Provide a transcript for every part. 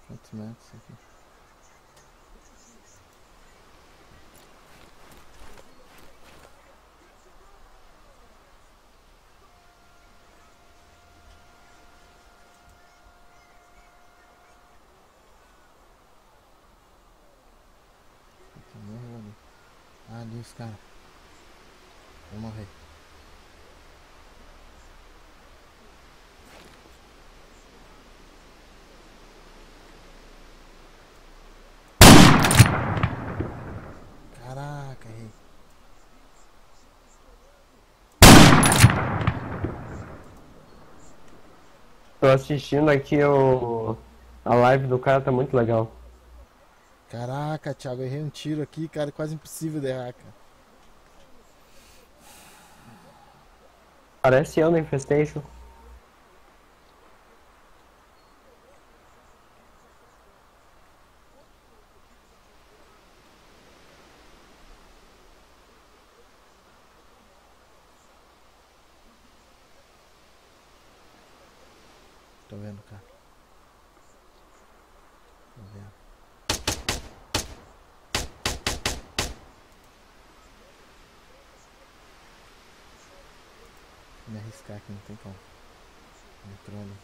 Quantos metros aqui? Morreu ali. Ah, ali os caras. Vou morrer. Caraca, errei. Tô assistindo aqui a live do cara, tá muito legal. Caraca, Thiago, errei um tiro aqui, cara. Quase impossível de errar, cara. Parece eu no Infestation. Tô vendo, cara. Tô vendo. Vou me arriscar aqui, não tem como. Entrou ali.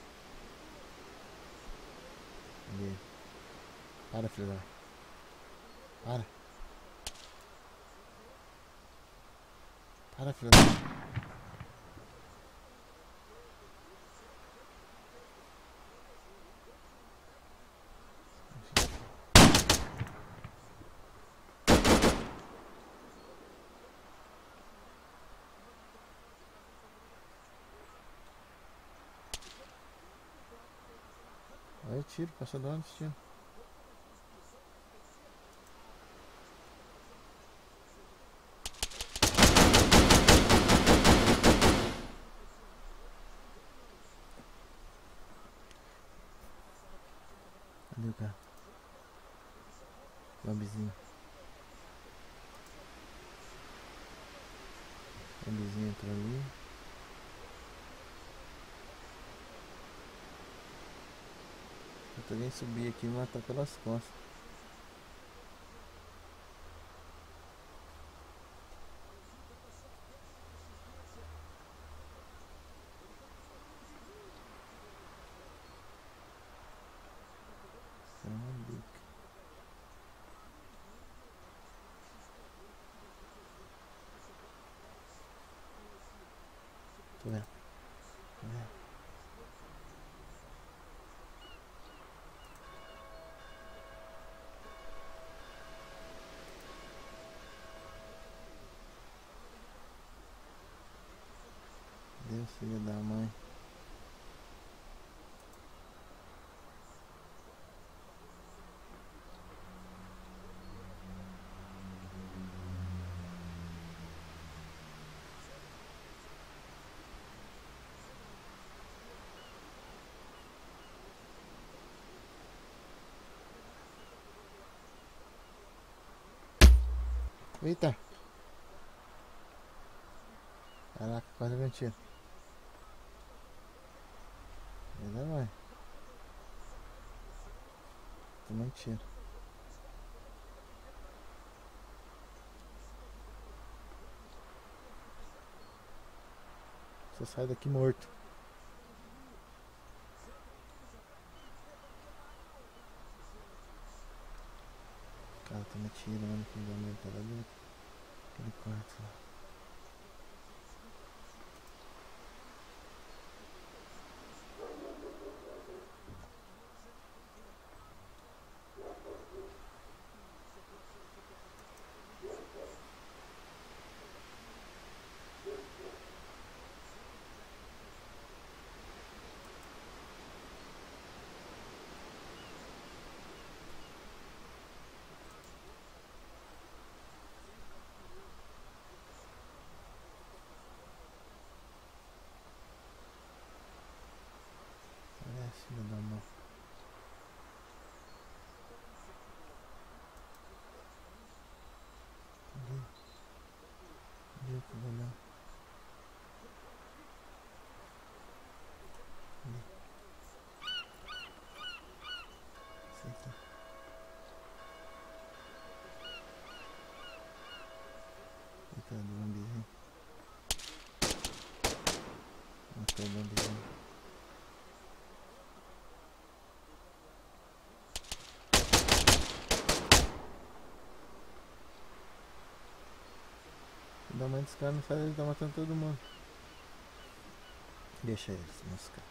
Ali. Para, filho da... Para. Para, filho da... Olha o tiro, passou do ano esse tiro. Ali o cara. Lobbyzinho. Lobbyzinho entrou ali. Eu tô nem subir aqui e matar pelas costas. Isso é uma bica. Tô vendo. Tô vendo. Deus, filho da mãe. Eita. Caraca, quase veio um tiro. Ainda vai. Tomei um tiro. Você sai daqui morto. O cara tá me tirando, filho da mãe. Tá lá dentro. Aquele quarto lá. da mãe dos caras não faz, ele tá matando todo mundo. Deixa eles, moscar.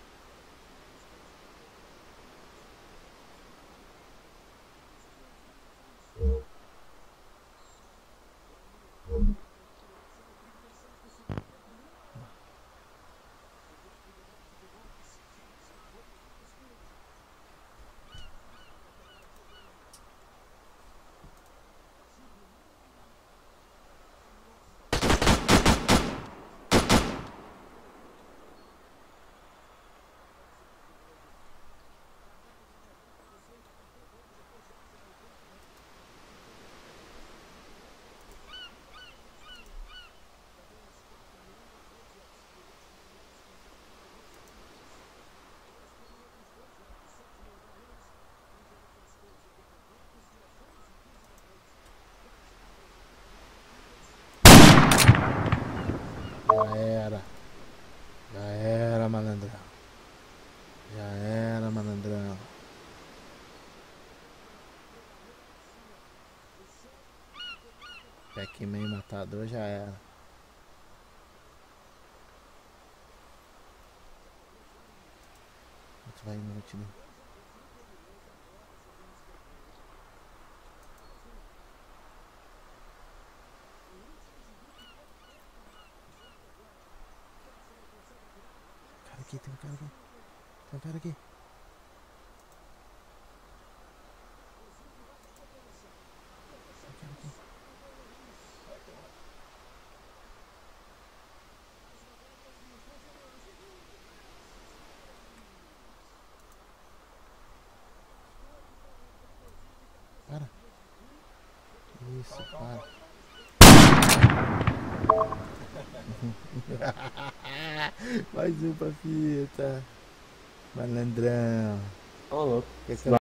Já era. Já era, malandrão. Já era, malandrão. Pac-Man matador já era. Outro vai inútil, né? Cara aqui, tem um cara aqui. Tem um cara aqui. Tem um cara aqui. Para. Isso, para. Mais um pra fita. Malandrão. Ô, louco. Que